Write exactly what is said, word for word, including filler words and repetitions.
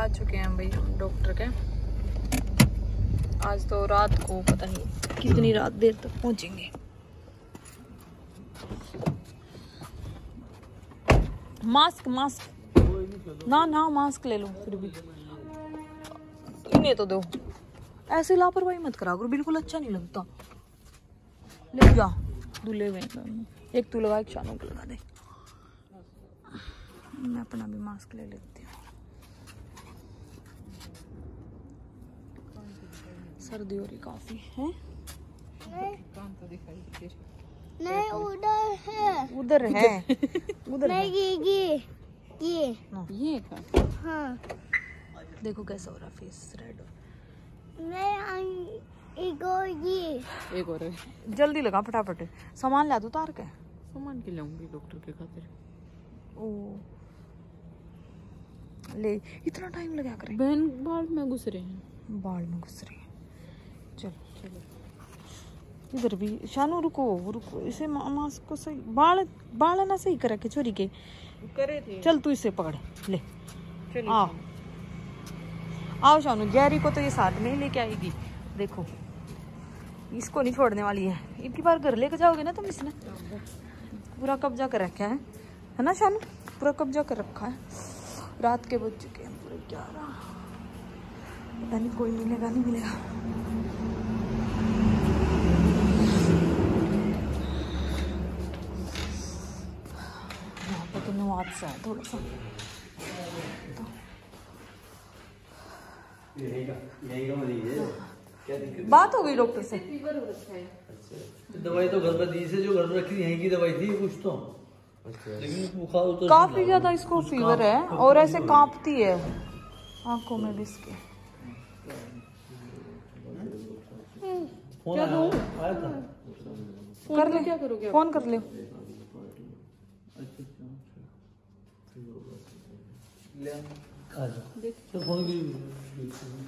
आ चुके हैं भाई हम डॉक्टर के। आज तो रात को पता नहीं कितनी रात देर तक पहुंचेंगे। मास्क मास्क ना ना मास्क ले लो फिर भी इन्हें तो दो। ऐसे लापरवाही मत करा करो, बिल्कुल अच्छा नहीं लगता। ले जा दूल्हे में एक तू लगा एक शानू को लगा दे। मैं अपना भी मास्क ले लेती हूँ। सर्दी हो रही काफी है। नहीं उधर है उधर है उधर है। ये ये ये ये का हाँ देखो कैसा हो रहा फेस रेड। नहीं एक और ये एक और जल्दी लगा फटाफट। सामान ला दो तार के। सामान के लाऊंगी डॉक्टर के खातिर। ओ ले इतना टाइम लगा करे। बहन बाल में घुस रहे हैं। बाल में घुस रही है। चल चलो इधर भी शानू रुको रुको इसे मास्क को सही बाल बाल ना सही करा के छोरी के करे थे। चल तू इसे पकड़ ले आओ आओ शानू। गैरी को तो ये साथ में ही लेके आएगी। देखो इसको नहीं छोड़ने वाली है। इनकी बार घर लेके जाओगे ना तुम। इसने पूरा कब्जा कर रखा है है ना शानू, पूरा कब्जा कर रखा है। रात के बज चुके हैं पूरे ग्यारह। पता नहीं कोई मिलेगा नहीं मिलेगा। यहाँ पे तो नवाज सा है थोड़ा सा। बात हो गई डॉक्टर से। दवाई तो घर पर दी से जो घर पर रखी यहीं की दवाई थी कुछ तो। लेकिन बुखार तो काफी ज्यादा इसको फीवर है और ऐसे कांपती है आंखों में भी इसके। क्या दो आया था कर ले क्या करोगे? फोन कर ले। ले आ जा। फोन की